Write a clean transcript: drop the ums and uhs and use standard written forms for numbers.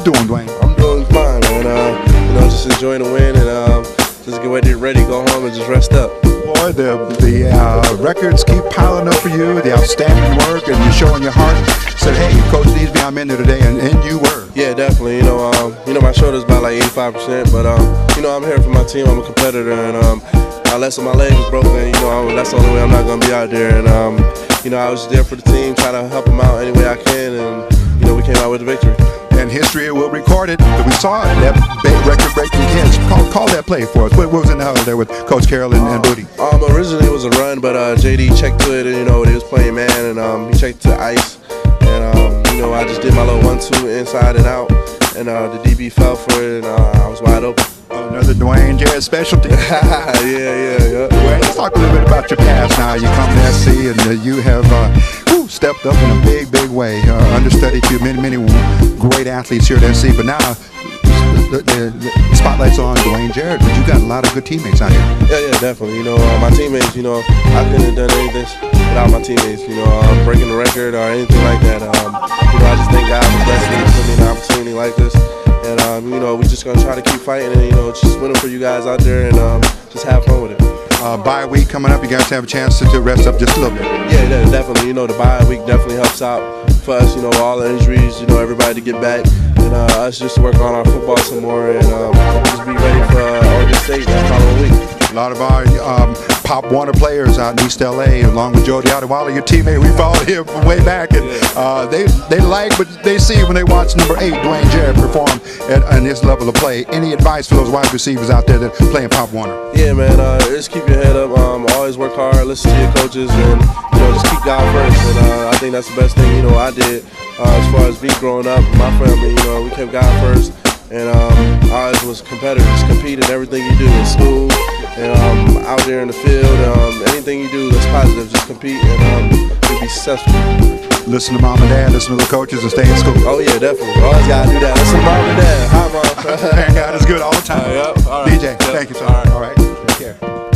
you doing, Dwayne? I'm doing fine, man. You know, just enjoying the win and just get ready to go home and just rest up. Boy, the records keep piling up for you, the outstanding work, and you're showing your heart. Said, hey, Coach needs me, I'm in there today, and you were. Yeah, definitely. You know, my shoulder's about like 85%, but you know, I'm here for my team. I'm a competitor, and unless my leg is broken, you know, that's the only way I'm not gonna be out there. And you know, I was there for the team, trying to help them out any way I can, and you know, we came out with a victory. And history will record it. We saw it, that record-breaking catch. Call that play for us. What was in the huddle there with Coach Carroll and Booty? Originally it was a run, but JD checked to it, and you know, he was playing man, and he checked to ice, and you know, I just did my little 1-2 inside and out, and the DB fell for it, and I was wide open. Another Dwayne Jarrett specialty. yeah. Dwayne, let's talk a little bit about your past now. You come to SC, and you have stepped up in a big way. Understudied to many great athletes here at SC, but now the spotlight's on Dwayne Jarrett, but you got a lot of good teammates out here. Yeah, definitely. You know, my teammates, you know, I couldn't have done anything without my teammates, you know, breaking the record or anything like that. You know, I just thank God for blessing me, putting me in an opportunity like this. And, you know, we're just going to try to keep fighting and, you know, just winning for you guys out there and just have fun with it. Bye week coming up, you guys have a chance to rest up just a little bit. Yeah, definitely. You know, the bye week definitely helps out for us, you know, all the injuries, you know, everybody to get back. And us just to work on our football some more and just be ready for Oregon State that following week. A lot of our Pop Warner players out in East LA, along with Jody Adewale, your teammate, we followed him from way back, and they like what they see when they watch number 8, Dwayne Jarrett, perform at his level of play. Any advice for those wide receivers out there that playing Pop Warner? Yeah, man, just keep your head up. Always work hard, listen to your coaches, and you know, just keep God first. And I think that's the best thing, you know, I did as far as me growing up, my family. You know, we kept God first, and I always was competitors, compete in everything you do in school. And out there in the field, anything you do that's positive, just compete and you'll be successful. Listen to mom and dad, listen to the coaches, and stay in school. Oh yeah, definitely. Always gotta do that. Listen to mom and dad. Hi, mom. Man, God is good all the time. Yep. All right. DJ, thank you, sir. All right. Take care.